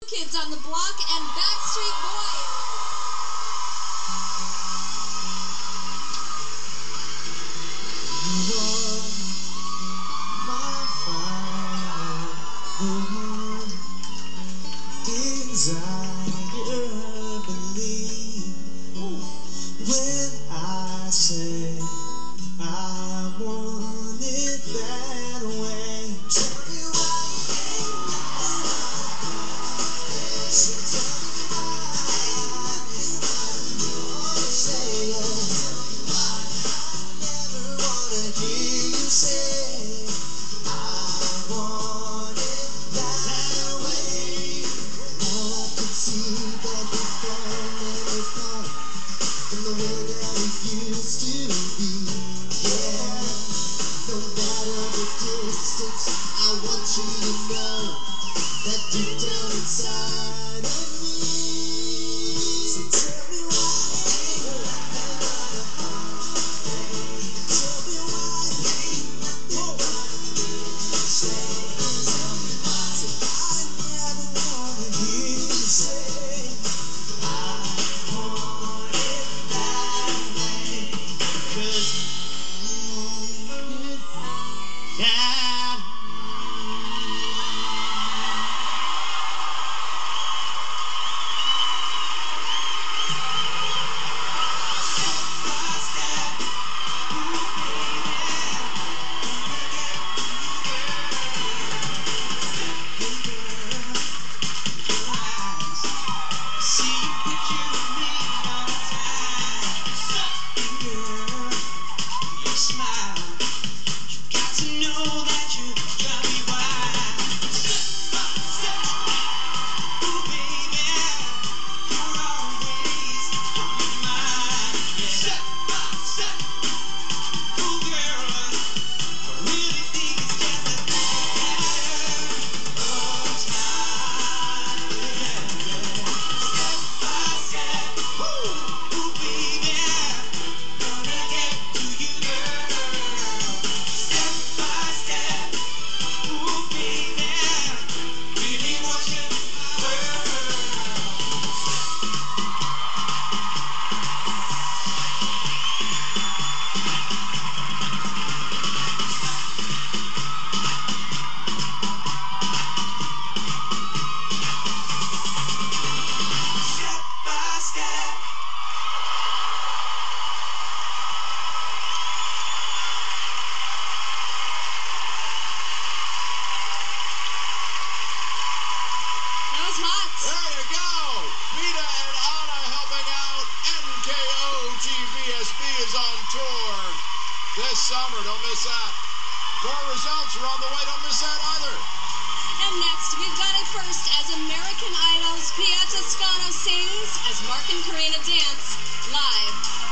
Kids on the Block and Backstreet Boys. You are my fire, the one desire, believe when I say I want it that way. Tell me why it ain't right. So tell me why you say it. I never wanna hear you say I want it that way. Now I can see that we've fallen apart from the way that it used to be. Yeah, no matter the distance, I want you to know that deep down inside of me. So tell me why it ain't right. Tell me why it ain't nothing but say. Tell me why. So I never wanna hear you say I want it that way. 'Cause I want it that way. That was hot. There you go. Rita and Anna helping out. NKOTBSB is on tour this summer. Don't miss that. More results are on the way. Don't miss that either. And next, we've got it first as American Idol's Pia Toscano sings as Mark and Karina dance live.